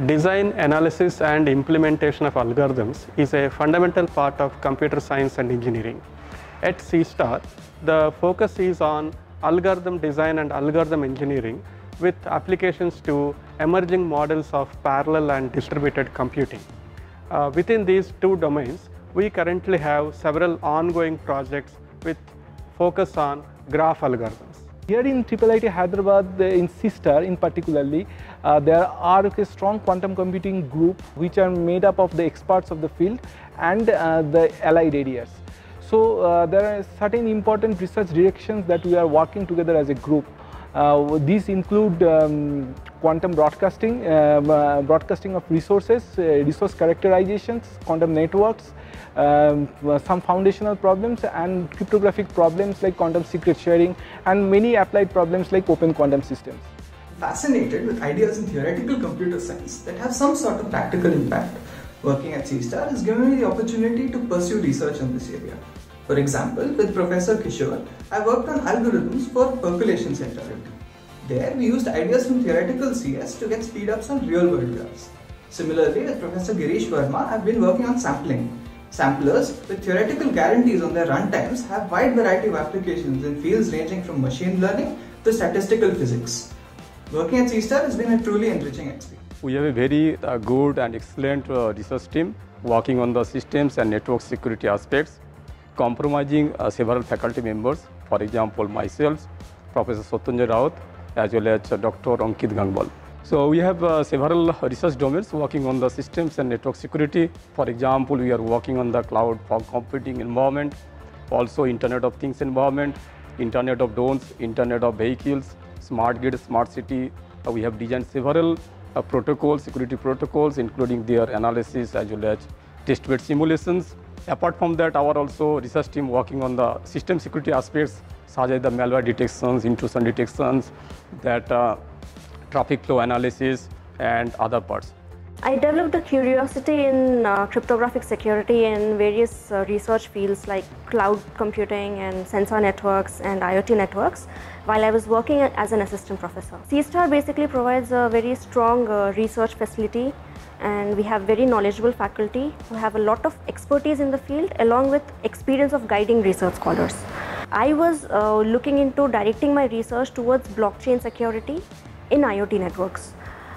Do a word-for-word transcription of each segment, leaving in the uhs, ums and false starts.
Design, analysis and implementation of algorithms is a fundamental part of computer science and engineering. At C STAR, the focus is on algorithm design and algorithm engineering with applications to emerging models of parallel and distributed computing. Uh, within these two domains, we currently have several ongoing projects with focus on graph algorithms. Here in I I I T Hyderabad, in C STAR in particularly, uh, there are a strong quantum computing group which are made up of the experts of the field and uh, the allied areas. So uh, there are certain important research directions that we are working together as a group. Uh, these include um, quantum broadcasting, uh, broadcasting of resources, uh, resource characterizations, quantum networks, um, some foundational problems and cryptographic problems like quantum secret sharing, and many applied problems like open quantum systems. Fascinated with ideas in theoretical computer science that have some sort of practical impact. Working at C STAR has given me the opportunity to pursue research in this area. For example, with Professor Kishore, I worked on algorithms for percolation centrality. There, we used ideas from theoretical C S to get speedups on real-world graphs. Similarly, with Professor Girish Verma, I've been working on sampling. Samplers with theoretical guarantees on their runtimes have wide variety of applications in fields ranging from machine learning to statistical physics. Working at C STAR has been a truly enriching experience. We have a very uh, good and excellent uh, research team working on the systems and network security aspects, compromising uh, several faculty members, for example myself, Professor Satyendra Raut, as well as uh, Doctor Ankit Gangbal. So we have uh, several research domains working on the systems and network security. For example, we are working on the cloud fog computing environment, also Internet of Things environment, Internet of Drones, Internet of Vehicles, Smart Grid, Smart City. Uh, we have designed several uh, protocols, security protocols, including their analysis as well as test bed simulations. Apart from that, our also research team working on the system security aspects, such as the malware detections, intrusion detections, that uh, traffic flow analysis, and other parts. I developed a curiosity in uh, cryptographic security in various uh, research fields like cloud computing and sensor networks and IoT networks while I was working as an assistant professor. C STAR basically provides a very strong uh, research facility, and we have very knowledgeable faculty who have a lot of expertise in the field along with experience of guiding research scholars. I was uh, looking into directing my research towards blockchain security in IoT networks.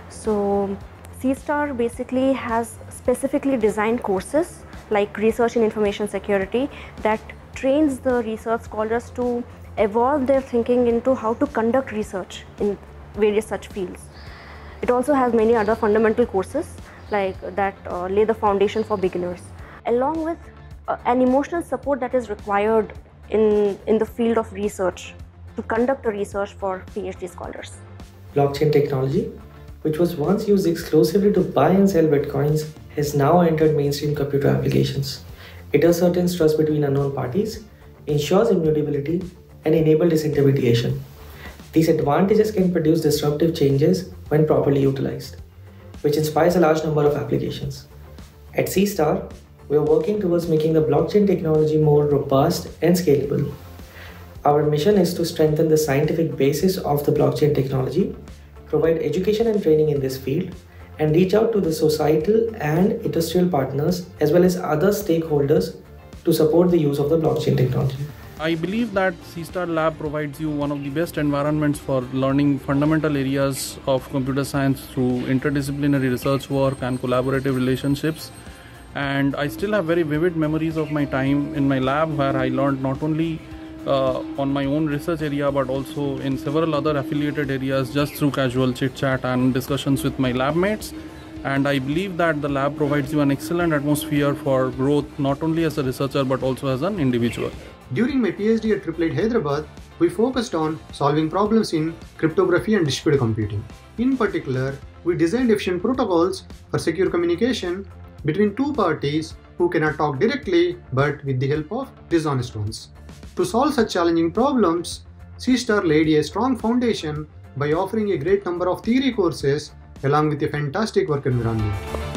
So C STAR basically has specifically designed courses like research in information security that trains the research scholars to evolve their thinking into how to conduct research in various such fields. It also has many other fundamental courses like that uh, lay the foundation for beginners, along with uh, an emotional support that is required in, in the field of research to conduct a research for PhD scholars. Blockchain technology, which was once used exclusively to buy and sell bitcoins, has now entered mainstream computer applications. It ascertains trust between unknown parties, ensures immutability, and enables disintermediation. These advantages can produce disruptive changes when properly utilized, which inspires a large number of applications. At C STAR, we are working towards making the blockchain technology more robust and scalable. Our mission is to strengthen the scientific basis of the blockchain technology, provide education and training in this field, and reach out to the societal and industrial partners as well as other stakeholders to support the use of the blockchain technology. I believe that C STAR Lab provides you one of the best environments for learning fundamental areas of computer science through interdisciplinary research work and collaborative relationships. And I still have very vivid memories of my time in my lab where I learned not only uh, on my own research area but also in several other affiliated areas just through casual chit chat and discussions with my lab mates. And I believe that the lab provides you an excellent atmosphere for growth not only as a researcher but also as an individual. During my PhD at I I I T Hyderabad, we focused on solving problems in cryptography and distributed computing. In particular, we designed efficient protocols for secure communication between two parties who cannot talk directly but with the help of dishonest ones. To solve such challenging problems, C STAR laid a strong foundation by offering a great number of theory courses along with a fantastic work environment.